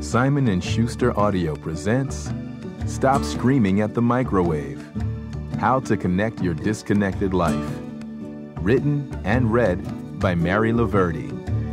Simon & Schuster Audio presents Stop Screaming at the Microwave. How to Connect Your Disconnected Life. Written and read by Mary LoVerde.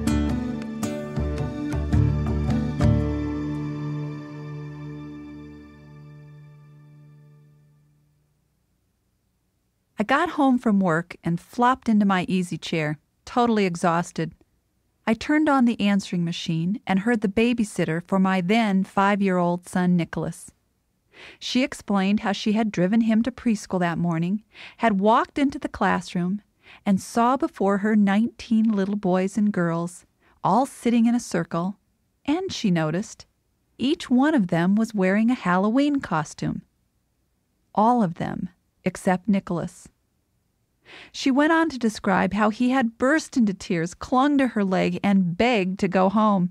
I got home from work and flopped into my easy chair, totally exhausted. I turned on the answering machine and heard the babysitter for my then 5-year-old son, Nicholas. She explained how she had driven him to preschool that morning, had walked into the classroom, and saw before her 19 little boys and girls, all sitting in a circle, and she noticed, each one of them was wearing a Halloween costume. All of them, except Nicholas. She went on to describe how he had burst into tears, clung to her leg, and begged to go home.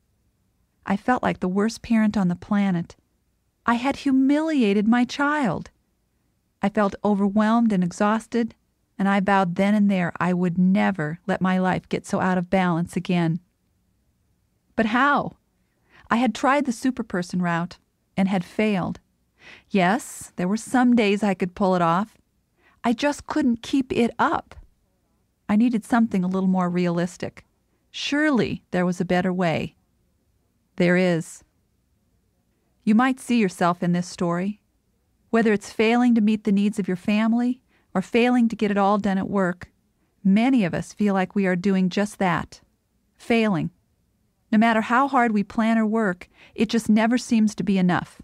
I felt like the worst parent on the planet. I had humiliated my child. I felt overwhelmed and exhausted, and I vowed then and there I would never let my life get so out of balance again. But how? I had tried the superperson route and had failed. Yes, there were some days I could pull it off. I just couldn't keep it up. I needed something a little more realistic. Surely there was a better way. There is. You might see yourself in this story. Whether it's failing to meet the needs of your family or failing to get it all done at work, many of us feel like we are doing just that, failing. No matter how hard we plan or work, it just never seems to be enough.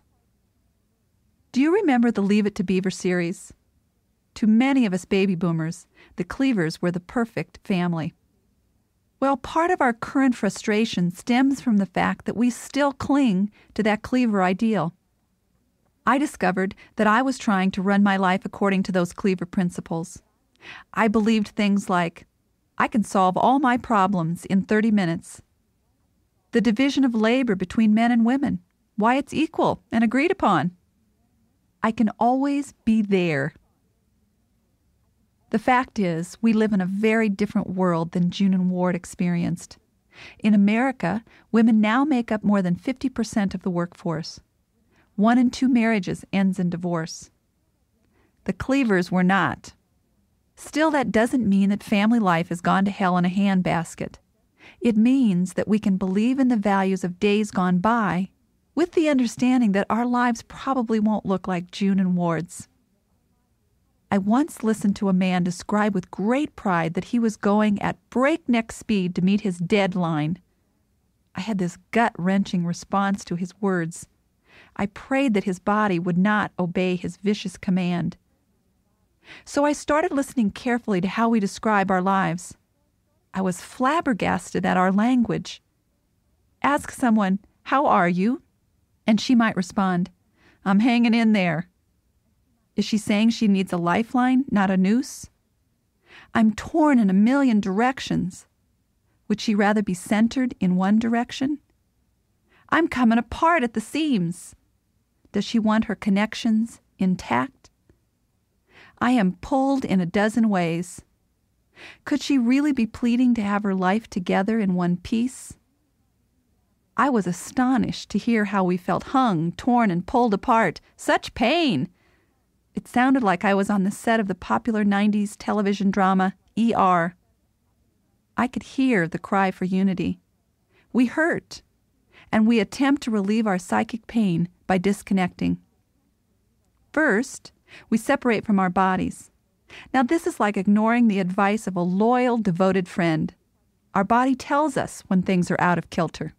Do you remember the Leave It to Beaver series? To many of us baby boomers, the Cleavers were the perfect family. Well, part of our current frustration stems from the fact that we still cling to that Cleaver ideal. I discovered that I was trying to run my life according to those Cleaver principles. I believed things like, I can solve all my problems in 30 minutes. The division of labor between men and women, why it's equal and agreed upon. I can always be there. The fact is, we live in a very different world than June and Ward experienced. In America, women now make up more than 50% of the workforce. 1 in 2 marriages ends in divorce. The Cleavers were not. Still, that doesn't mean that family life has gone to hell in a handbasket. It means that we can believe in the values of days gone by, with the understanding that our lives probably won't look like June and Ward's. I once listened to a man describe with great pride that he was going at breakneck speed to meet his deadline. I had this gut-wrenching response to his words. I prayed that his body would not obey his vicious command. So I started listening carefully to how we describe our lives. I was flabbergasted at our language. Ask someone, "How are you?" and she might respond, "I'm hanging in there." Is she saying she needs a lifeline, not a noose? I'm torn in a million directions. Would she rather be centered in one direction? I'm coming apart at the seams. Does she want her connections intact? I am pulled in a dozen ways. Could she really be pleading to have her life together in one piece? I was astonished to hear how we felt hung, torn, and pulled apart. Such pain! It sounded like I was on the set of the popular 90s television drama ER. I could hear the cry for unity. We hurt, and we attempt to relieve our psychic pain by disconnecting. First, we separate from our bodies. Now, this is like ignoring the advice of a loyal, devoted friend. Our body tells us when things are out of kilter.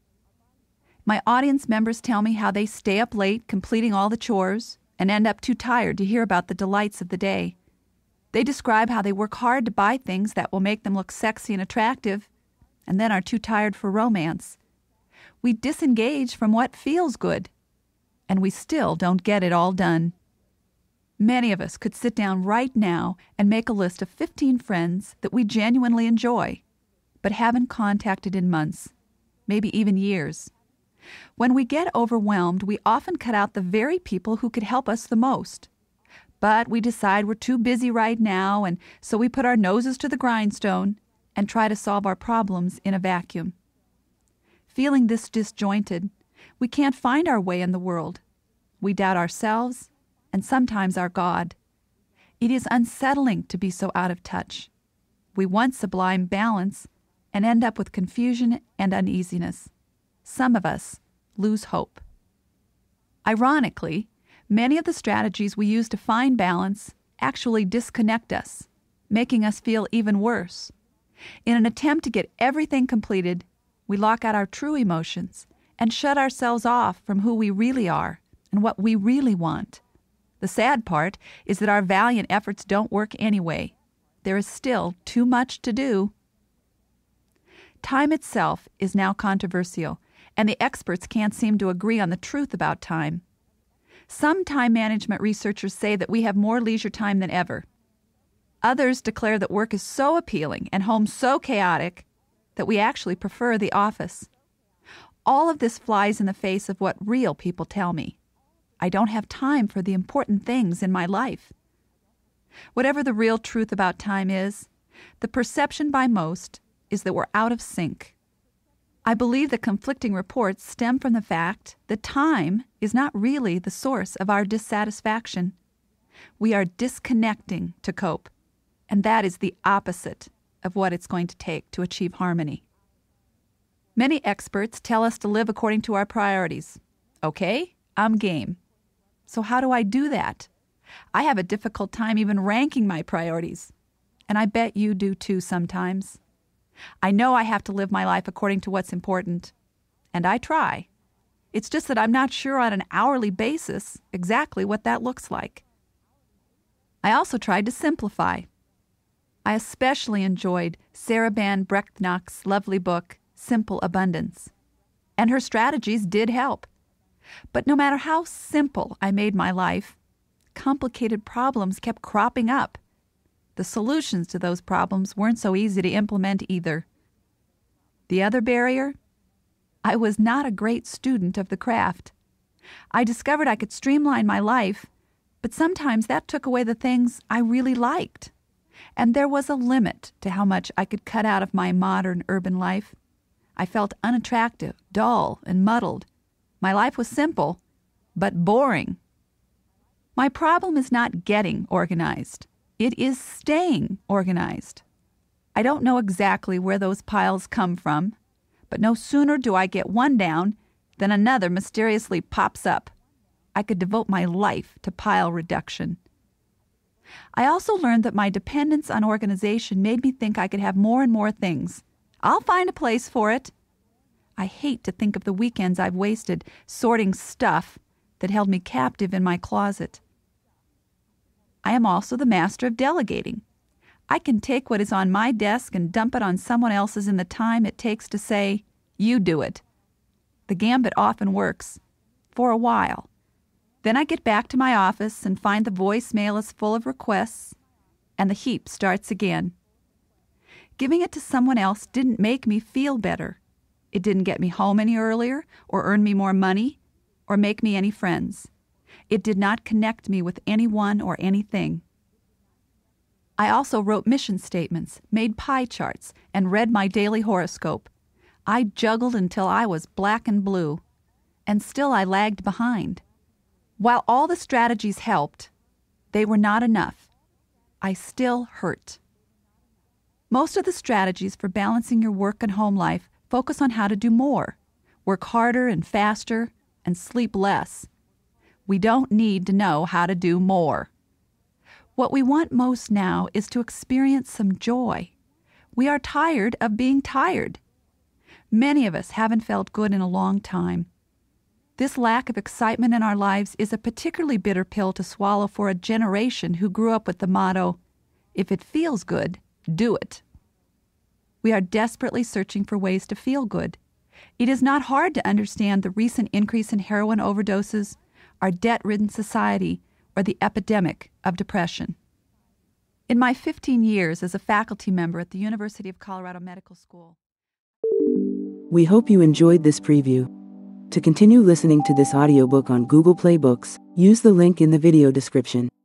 My audience members tell me how they stay up late completing all the chores and end up too tired to hear about the delights of the day. They describe how they work hard to buy things that will make them look sexy and attractive, and then are too tired for romance. We disengage from what feels good, and we still don't get it all done. Many of us could sit down right now and make a list of 15 friends that we genuinely enjoy, but haven't contacted in months, maybe even years. When we get overwhelmed, we often cut out the very people who could help us the most. But we decide we're too busy right now, and so we put our noses to the grindstone and try to solve our problems in a vacuum. Feeling this disjointed, We can't find our way in the world. We doubt ourselves and sometimes our God. It is unsettling to be so out of touch. We want sublime balance and end up with confusion and uneasiness. Some of us lose hope. Ironically, many of the strategies we use to find balance actually disconnect us, making us feel even worse. In an attempt to get everything completed, we lock out our true emotions and shut ourselves off from who we really are and what we really want. The sad part is that our valiant efforts don't work anyway. There is still too much to do. Time itself is now controversial, and the experts can't seem to agree on the truth about time. Some time management researchers say that we have more leisure time than ever. Others declare that work is so appealing and home so chaotic that we actually prefer the office. All of this flies in the face of what real people tell me. I don't have time for the important things in my life. Whatever the real truth about time is, the perception by most is that we're out of sync. I believe the conflicting reports stem from the fact that time is not really the source of our dissatisfaction. We are disconnecting to cope, and that is the opposite of what it's going to take to achieve harmony. Many experts tell us to live according to our priorities. Okay, I'm game. So how do I do that? I have a difficult time even ranking my priorities, and I bet you do too sometimes. I know I have to live my life according to what's important, and I try. It's just that I'm not sure on an hourly basis exactly what that looks like. I also tried to simplify. I especially enjoyed Sarah Ban Brecknock's lovely book, Simple Abundance, and her strategies did help. But no matter how simple I made my life, complicated problems kept cropping up. The solutions to those problems weren't so easy to implement either. The other barrier? I was not a great student of the craft. I discovered I could streamline my life, but sometimes that took away the things I really liked. And there was a limit to how much I could cut out of my modern urban life. I felt unattractive, dull, and muddled. My life was simple, but boring. My problem is not getting organized. It is staying organized. I don't know exactly where those piles come from, but no sooner do I get one down than another mysteriously pops up. I could devote my life to pile reduction. I also learned that my dependence on organization made me think I could have more and more things. I'll find a place for it. I hate to think of the weekends I've wasted sorting stuff that held me captive in my closet. I am also the master of delegating. I can take what is on my desk and dump it on someone else's in the time it takes to say, "You do it." The gambit often works, for a while. Then I get back to my office and find the voicemail is full of requests, and the heap starts again. Giving it to someone else didn't make me feel better. It didn't get me home any earlier, or earn me more money, or make me any friends. It did not connect me with anyone or anything. I also wrote mission statements, made pie charts, and read my daily horoscope. I juggled until I was black and blue, and still I lagged behind. While all the strategies helped, they were not enough. I still hurt. Most of the strategies for balancing your work and home life focus on how to do more, work harder and faster, and sleep less. We don't need to know how to do more. What we want most now is to experience some joy. We are tired of being tired. Many of us haven't felt good in a long time. This lack of excitement in our lives is a particularly bitter pill to swallow for a generation who grew up with the motto, "If it feels good, do it." We are desperately searching for ways to feel good. It is not hard to understand the recent increase in heroin overdoses, our debt-ridden society, or the epidemic of depression. In my 15 years as a faculty member at the University of Colorado Medical School. We hope you enjoyed this preview. To continue listening to this audiobook on Google Play Books, use the link in the video description.